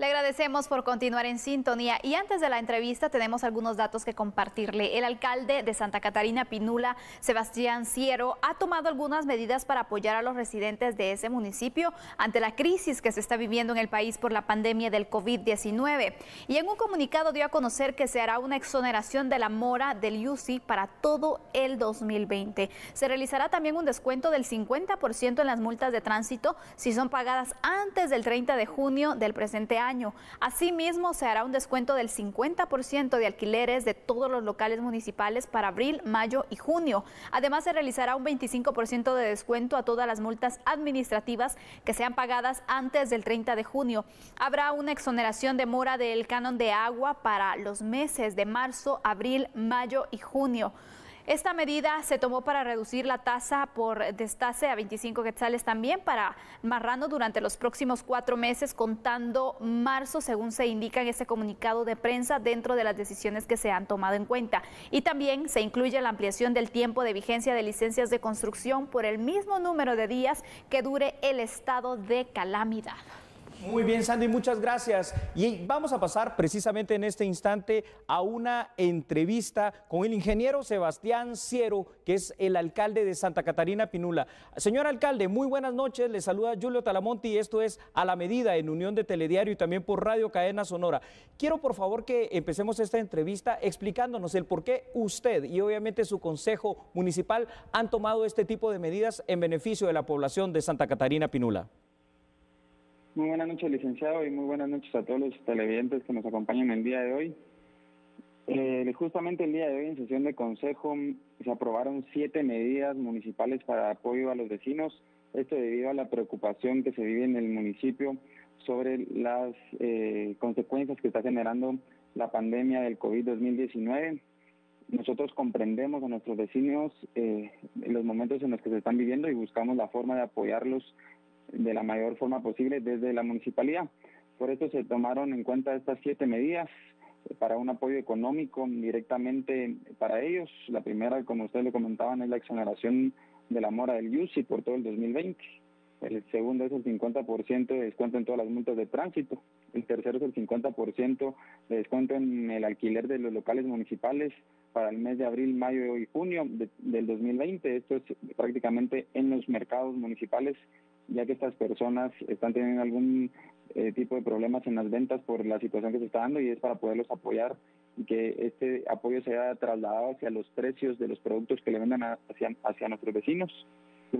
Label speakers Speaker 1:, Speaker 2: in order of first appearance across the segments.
Speaker 1: Le agradecemos por continuar en sintonía y antes de la entrevista tenemos algunos datos que compartirle. El alcalde de Santa Catarina Pinula, Sebastián Siero, ha tomado algunas medidas para apoyar a los residentes de ese municipio ante la crisis que se está viviendo en el país por la pandemia del COVID-19. Y en un comunicado dio a conocer que se hará una exoneración de la mora del IUCI para todo el 2020. Se realizará también un descuento del 50% en las multas de tránsito si son pagadas antes del 30 de junio del presente año. Asimismo, se hará un descuento del 50% de alquileres de todos los locales municipales para abril, mayo y junio. Además, se realizará un 25% de descuento a todas las multas administrativas que sean pagadas antes del 30 de junio. Habrá una exoneración de mora del canon de agua para los meses de marzo, abril, mayo y junio. Esta medida se tomó para reducir la tasa por destace a 25 quetzales también para marrano durante los próximos 4 meses, contando marzo, según se indica en este comunicado de prensa, dentro de las decisiones que se han tomado en cuenta. Y también se incluye la ampliación del tiempo de vigencia de licencias de construcción por el mismo número de días que dure el estado de calamidad.
Speaker 2: Muy bien, Sandy, muchas gracias. Y vamos a pasar precisamente en este instante a una entrevista con el ingeniero Sebastián Siero, que es el alcalde de Santa Catarina Pinula. Señor alcalde, muy buenas noches. Le saluda Julio Talamonte y esto es A la Medida en Unión de Telediario y también por Radio Cadena Sonora. Quiero, por favor, que empecemos esta entrevista explicándonos el por qué usted y obviamente su consejo municipal han tomado este tipo de medidas en beneficio de la población de Santa Catarina Pinula.
Speaker 3: Muy buenas noches, licenciado, y muy buenas noches a todos los televidentes que nos acompañan el día de hoy. Justamente el día de hoy, en sesión de consejo, se aprobaron 7 medidas municipales para apoyo a los vecinos. Esto debido a la preocupación que se vive en el municipio sobre las consecuencias que está generando la pandemia del COVID-2019. Nosotros comprendemos a nuestros vecinos los momentos en los que se están viviendo y buscamos la forma de apoyarlos de la mayor forma posible desde la municipalidad. Por esto se tomaron en cuenta estas 7 medidas para un apoyo económico directamente para ellos. La primera, como ustedes lo comentaban, es la exoneración de la mora del IUCI por todo el 2020. El segundo es el 50% de descuento en todas las multas de tránsito. El tercero es el 50% de descuento en el alquiler de los locales municipales para el mes de abril, mayo y junio del 2020. Esto es prácticamente en los mercados municipales, ya que estas personas están teniendo algún tipo de problemas en las ventas por la situación que se está dando, y es para poderlos apoyar y que este apoyo sea trasladado hacia los precios de los productos que le vendan hacia nuestros vecinos. El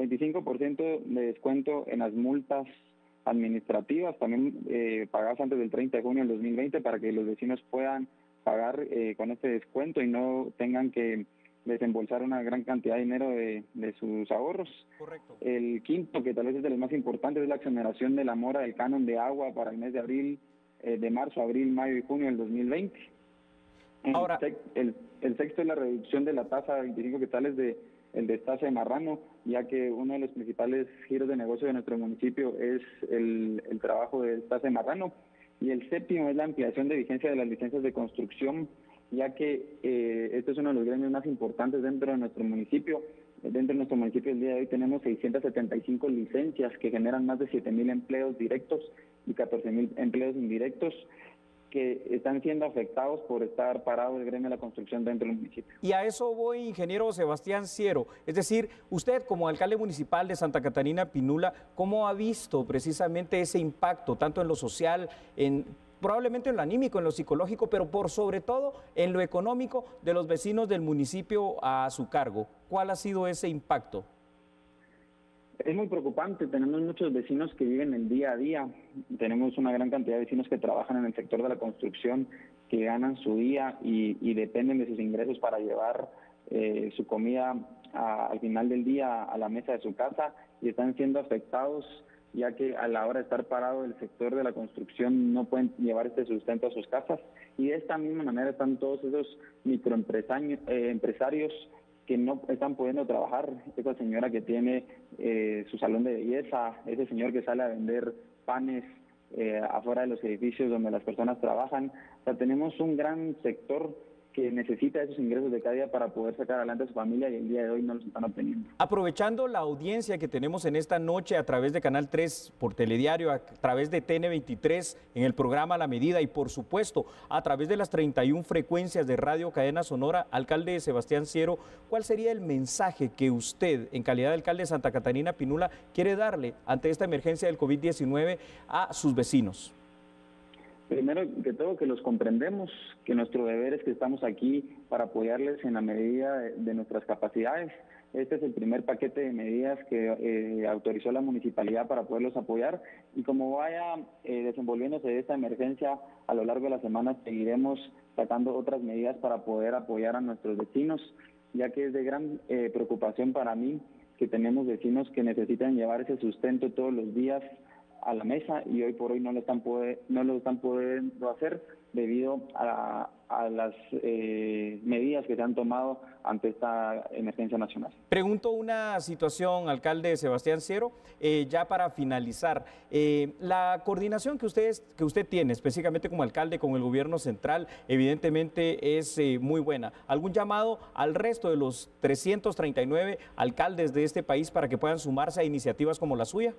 Speaker 3: 25% de descuento en las multas administrativas, también pagadas antes del 30 de junio del 2020, para que los vecinos puedan pagar con este descuento y no tengan que desembolsar una gran cantidad de dinero de sus ahorros. Correcto. El quinto, que tal vez es de los más importantes, es la exoneración de la mora del canon de agua para el mes de abril, de marzo, abril, mayo y junio del 2020. Ahora, el sexto es la reducción de la tasa de 25 quetzales el destace de marrano, ya que uno de los principales giros de negocio de nuestro municipio es el trabajo de destace de marrano. Y el séptimo es la ampliación de vigencia de las licencias de construcción, ya que este es uno de los gremios más importantes dentro de nuestro municipio. Dentro de nuestro municipio el día de hoy tenemos 675 licencias que generan más de 7,000 empleos directos y 14,000 empleos indirectos que están siendo afectados por estar parado el gremio de la construcción dentro del municipio.
Speaker 2: Y a eso voy, ingeniero Sebastián Siero. Es decir, usted como alcalde municipal de Santa Catarina Pinula, ¿cómo ha visto precisamente ese impacto, tanto en lo social, probablemente en lo anímico, en lo psicológico, pero por sobre todo en lo económico de los vecinos del municipio a su cargo? ¿Cuál ha sido ese impacto?
Speaker 3: Es muy preocupante. Tenemos muchos vecinos que viven el día a día. Tenemos una gran cantidad de vecinos que trabajan en el sector de la construcción, que ganan su día y dependen de sus ingresos para llevar su comida al final del día a la mesa de su casa, y están siendo afectados, ya que a la hora de estar parado el sector de la construcción no pueden llevar este sustento a sus casas. Y de esta misma manera están todos esos empresarios que no están pudiendo trabajar. Esa señora que tiene su salón de belleza, ese señor que sale a vender panes afuera de los edificios donde las personas trabajan. O sea, tenemos un gran sector que necesita esos ingresos de cada día para poder sacar adelante a su familia y el día de hoy no los están obteniendo.
Speaker 2: Aprovechando la audiencia que tenemos en esta noche a través de Canal 3 por Telediario, a través de TN23 en el programa La Medida y por supuesto a través de las 31 frecuencias de Radio Cadena Sonora, alcalde Sebastián Siero, ¿cuál sería el mensaje que usted en calidad de alcalde de Santa Catarina Pinula quiere darle ante esta emergencia del COVID-19 a sus vecinos?
Speaker 3: Primero que todo, que los comprendemos, que nuestro deber es que estamos aquí para apoyarles en la medida de nuestras capacidades. Este es el primer paquete de medidas que autorizó la municipalidad para poderlos apoyar y como vaya desenvolviéndose esta emergencia a lo largo de la semana seguiremos sacando otras medidas para poder apoyar a nuestros vecinos, ya que es de gran preocupación para mí que tenemos vecinos que necesitan llevar ese sustento todos los días a la mesa y hoy por hoy no lo están pudiendo hacer debido a las medidas que se han tomado ante esta emergencia nacional.
Speaker 2: Pregunto una situación, alcalde Sebastián Siero, ya para finalizar. La coordinación que usted tiene, específicamente como alcalde con el gobierno central, evidentemente es muy buena. ¿Algún llamado al resto de los 339 alcaldes de este país para que puedan sumarse a iniciativas como la suya?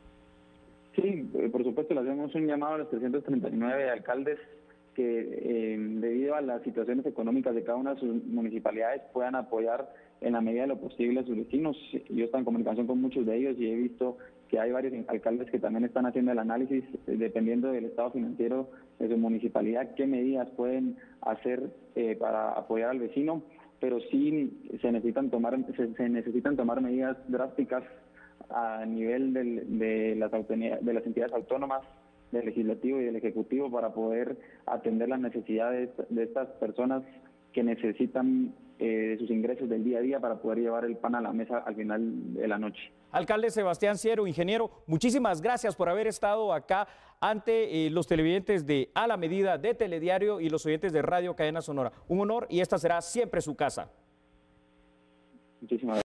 Speaker 3: Sí, por supuesto, le hacemos un llamado a los 339 alcaldes que debido a las situaciones económicas de cada una de sus municipalidades puedan apoyar en la medida de lo posible a sus vecinos. Yo estoy en comunicación con muchos de ellos y he visto que hay varios alcaldes que también están haciendo el análisis, dependiendo del estado financiero de su municipalidad, qué medidas pueden hacer para apoyar al vecino, pero sí se necesitan tomar medidas drásticas a nivel de las entidades autónomas, del legislativo y del ejecutivo para poder atender las necesidades de estas personas que necesitan de sus ingresos del día a día para poder llevar el pan a la mesa al final de la noche.
Speaker 2: Alcalde Sebastián Siero, ingeniero, muchísimas gracias por haber estado acá ante los televidentes de A la Medida, de Telediario y los oyentes de Radio Cadena Sonora. Un honor y esta será siempre su casa.
Speaker 3: Muchísimas gracias.